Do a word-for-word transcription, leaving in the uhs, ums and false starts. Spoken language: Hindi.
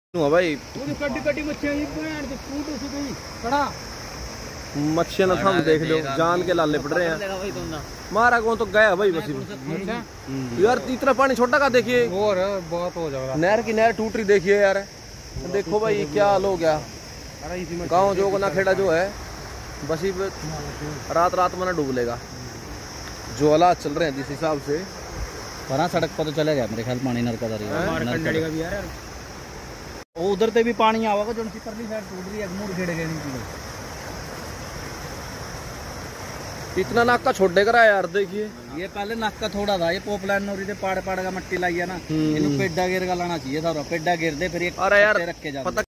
भाई मच्छियां ना हम देख लो जान के लाले पड़ रहे हैं। मारा कौन तो गया भाई बस यार, इतना पानी छोटा का देखिए और बहुत हो जाएगा। नहर की नहर टूट रही देखिए यार, देखो भाई क्या हाल हो गया। गाँव जो ना खेड़ा जो है बस ही रात रात में ना डूब लेगा। जो हालात चल रहे हैं जिस हिसाब से वरना सड़क पर तो चले गया मेरे ख्याल पानी नरका है। उधर से भी पानी आवेगा जो परली साइड टूट रही है मूड खेड़ गए। इतना नाका छोड़े करा यार, देखिए ये पहले नाका थोड़ा था, ये पोपलाइन नोरी से पाड़ पाड़ का मट्टी लाई है ना, इन्हें पेड्डा गिर का लाना चाहिए था। पेड्डा गिर दे फिर एक अरे यार रख के जाते।